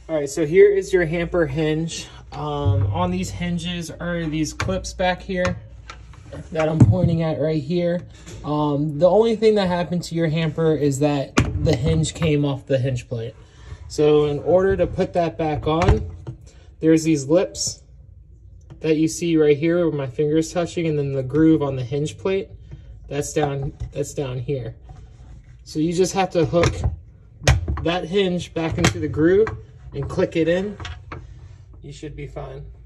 All right, so here is your hamper hinge. On these hinges are these clips back here that I'm pointing at right here. The only thing that happened to your hamper is that the hinge came off the hinge plate. So in order to put that back on, there's these lips that you see right here where my finger is touching, and then the groove on the hinge plate, that's down here. So you just have to hook that hinge back into the groove and click it in. You should be fine.